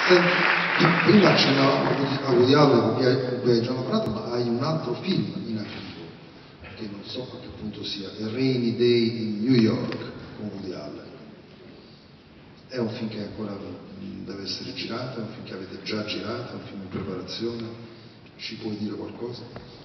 Prima accennavamo a Woody Allen con cui hai già lavorato, ma hai un altro film in arrivo, che non so a che punto sia, A Rainy Day in New York con Woody Allen. È un film che ancora deve essere girato, è un film che avete già girato, è un film in preparazione. Ci puoi dire qualcosa?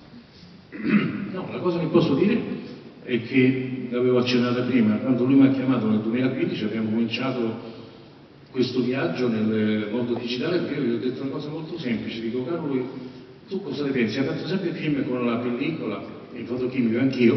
No, la cosa che posso dire è che l'avevo accennata prima, quando lui mi ha chiamato nel 2015 abbiamo cominciato questo viaggio nel mondo digitale, perché io gli ho detto una cosa molto semplice, dico: caro, tu cosa ne pensi? Hai fatto sempre film con la pellicola, il fotochimico, anch'io,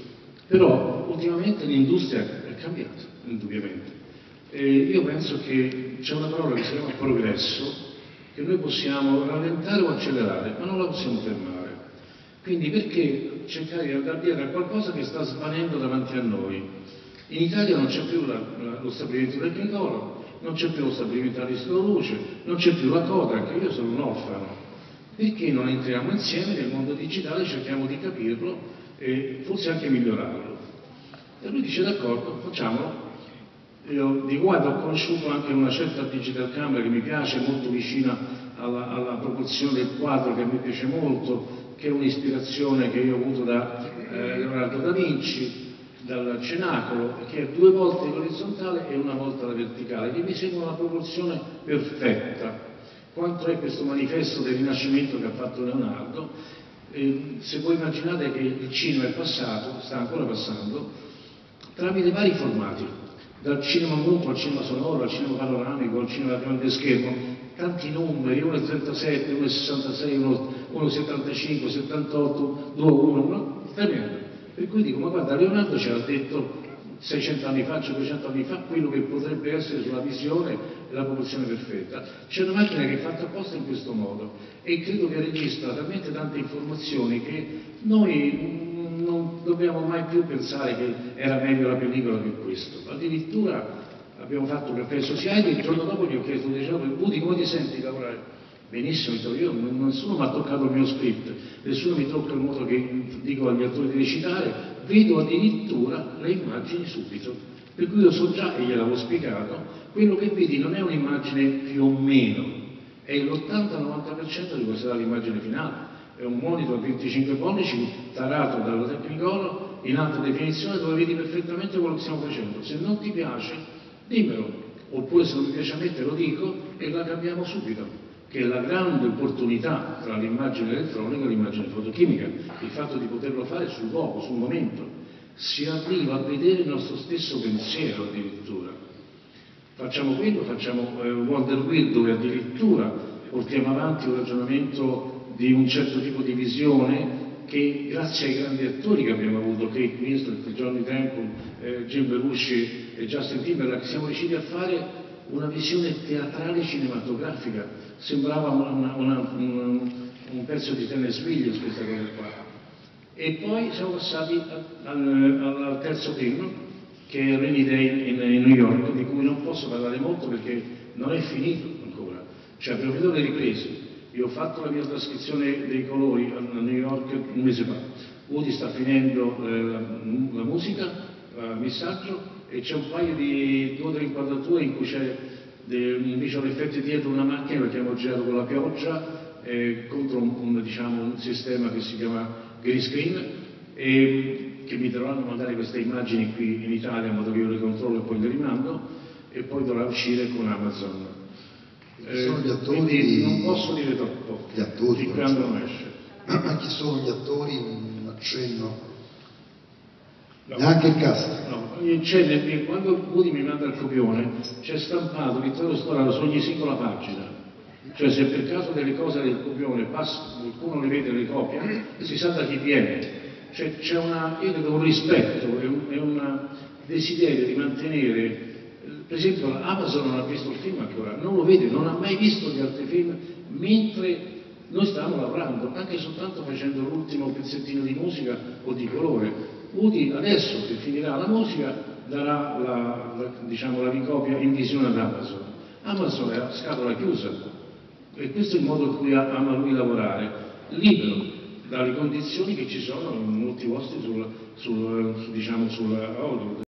però ultimamente l'industria è cambiata, indubbiamente. E io penso che c'è una parola che si chiama progresso, che noi possiamo rallentare o accelerare, ma non la possiamo fermare. Quindi perché cercare di andare dietro a qualcosa che sta svanendo davanti a noi? In Italia non c'è più lo stabilimento del Tecnicolor, non c'è più lo stabilimento Aristoro Luce, non c'è più la Kodak, io sono un orfano. Perché non entriamo insieme nel mondo digitale e cerchiamo di capirlo e forse anche migliorarlo? E lui dice: d'accordo, facciamolo. Io dico: guarda, ho conosciuto anche una certa digital camera che mi piace, molto vicina alla proporzione del quadro, che a me piace molto, che è un'ispirazione che io ho avuto da Leonardo da Vinci, dal cenacolo, che è 2 volte l'orizzontale e 1 volta la verticale, che mi sembra una proporzione perfetta. Quanto è questo manifesto del Rinascimento che ha fatto Leonardo? Se voi immaginate che il cinema è passato, sta ancora passando, tramite vari formati, dal cinema muto al cinema sonoro, al cinema panoramico, al cinema a grande schermo, tanti numeri, 1,37, 1,66, 1,75, 78, 2,1, tremendo. Per cui dico: ma guarda, Leonardo ci ha detto 600 anni fa, 500 anni fa, quello che potrebbe essere sulla visione e la proporzione perfetta. C'è una macchina che è fatta apposta in questo modo e credo che registra talmente tante informazioni che noi non dobbiamo mai più pensare che era meglio la pellicola che questo. Addirittura abbiamo fatto Caffè Society e il giorno dopo gli ho chiesto: Woody, come ti senti lavorare? Benissimo, io nessuno mi ha toccato il mio script, nessuno mi tocca il modo che dico agli attori di recitare, vedo addirittura le immagini subito. Per cui io so già, e gliel'avevo spiegato, quello che vedi non è un'immagine più o meno, è l'80-90% di quella sarà l'immagine finale. È un monitor 25 pollici tarato dalla Tecnicolor in alta definizione, dove vedi perfettamente quello che stiamo facendo. Se non ti piace, dimmelo, oppure se non mi piace a me te lo dico e la cambiamo subito, che è la grande opportunità tra l'immagine elettronica e l'immagine fotochimica, il fatto di poterlo fare sul luogo, sul momento. Si arriva a vedere il nostro stesso pensiero addirittura. Facciamo quello, facciamo Wonder Wheel, dove addirittura portiamo avanti un ragionamento di un certo tipo di visione che, grazie ai grandi attori che abbiamo avuto, Kate Winslet, Johnny Temple, Jim Belushi e Justin Timberlake, siamo riusciti a fare una visione teatrale cinematografica. Sembrava un pezzo di Tennessee Williams questa cosa qua. E poi siamo passati al terzo film, che è Rainy Day in New York, di cui non posso parlare molto perché non è finito ancora. Cioè abbiamo finito le riprese. Io ho fatto la mia trascrizione dei colori a New York 1 mese fa. Woody sta finendo la musica, il messaggio, e c'è un paio di 2 o 3 inquadrature in cui c'è un visual effetti dietro una macchina, perché abbiamo girato con la pioggia contro un sistema che si chiama green screen, e che mi daranno magari queste immagini qui in Italia in modo che io le controllo e poi le rimando, e poi dovrà uscire con Amazon. Sono gli attori, quindi non posso dire troppo, gli attori, di quando non esce. Ma chi sono gli attori? Un accenno? No. Neanche il cast? No, quando Woody mi manda il copione c'è stampato Vittorio Storaro su ogni singola pagina. Cioè, se per caso delle cose del copione qualcuno le vede e le copia, si sa da chi viene. Cioè, c'è io credo un rispetto e un desiderio di mantenere. Per esempio Amazon non ha visto il film ancora, non lo vede, non ha mai visto gli altri film mentre noi stavamo lavorando, anche soltanto facendo l'ultimo pezzettino di musica o di colore. Woody adesso, che finirà la musica, darà la ricopia in visione ad Amazon. Amazon è a scatola chiusa e questo è il modo in cui ama lui lavorare, libero dalle condizioni che ci sono in molti posti sulla Hollywood.